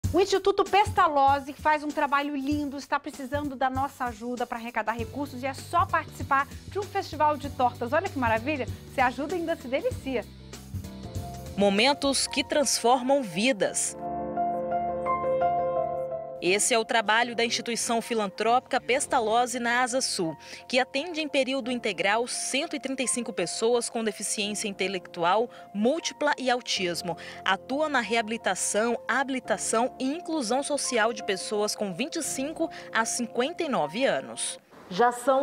O Instituto Pestalozzi faz um trabalho lindo, está precisando da nossa ajuda para arrecadar recursos e é só participar de um festival de tortas. Olha que maravilha, você ajuda e ainda se delicia. Momentos que transformam vidas. Esse é o trabalho da instituição filantrópica Pestalozzi na Asa Sul, que atende em período integral 135 pessoas com deficiência intelectual, múltipla e autismo. Atua na reabilitação, habilitação e inclusão social de pessoas com 25 a 59 anos. Já são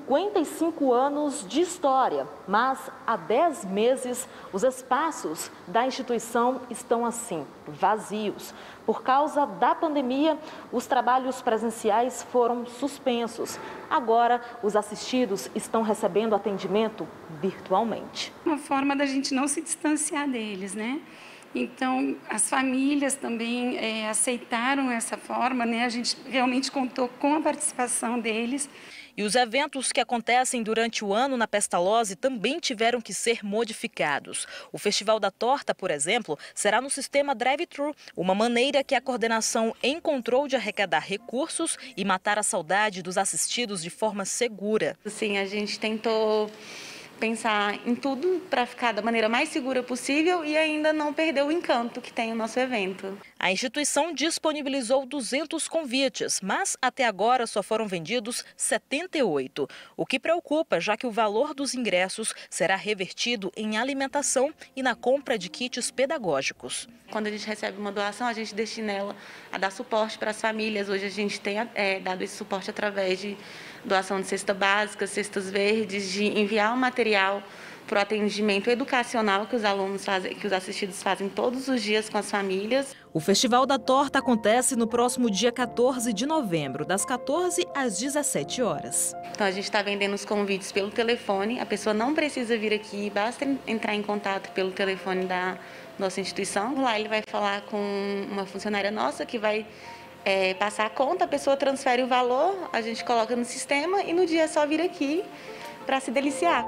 55 anos de história, mas há 10 meses os espaços da instituição estão assim, vazios. Por causa da pandemia, os trabalhos presenciais foram suspensos. Agora, os assistidos estão recebendo atendimento virtualmente. Uma forma da gente não se distanciar deles, né? Então, as famílias também aceitaram essa forma, né? A gente realmente contou com a participação deles. E os eventos que acontecem durante o ano na Pestalozzi também tiveram que ser modificados. O Festival da Torta, por exemplo, será no sistema drive-thru, uma maneira que a coordenação encontrou de arrecadar recursos e matar a saudade dos assistidos de forma segura. Sim, a gente tentou pensar em tudo para ficar da maneira mais segura possível e ainda não perder o encanto que tem o nosso evento. A instituição disponibilizou 200 convites, mas até agora só foram vendidos 78. O que preocupa, já que o valor dos ingressos será revertido em alimentação e na compra de kits pedagógicos. Quando a gente recebe uma doação, a gente destina ela a dar suporte para as famílias. Hoje a gente tem dado esse suporte através de doação de cesta básica, cestas verdes, de enviar o material para o atendimento educacional que os alunos fazem, que os assistidos fazem todos os dias com as famílias. O Festival da Torta acontece no próximo dia 14 de novembro, das 14 às 17 horas. Então a gente está vendendo os convites pelo telefone, a pessoa não precisa vir aqui, basta entrar em contato pelo telefone da nossa instituição. Lá ele vai falar com uma funcionária nossa que vai passar a conta, a pessoa transfere o valor, a gente coloca no sistema e no dia é só vir aqui para se deliciar.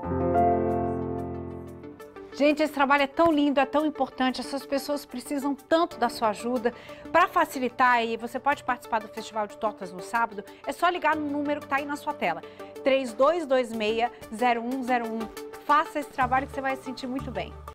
Gente, esse trabalho é tão lindo, é tão importante, essas pessoas precisam tanto da sua ajuda. Para facilitar aí, você pode participar do Festival de Tortas no sábado, é só ligar no número que está aí na sua tela, 3226-0101. Faça esse trabalho que você vai se sentir muito bem.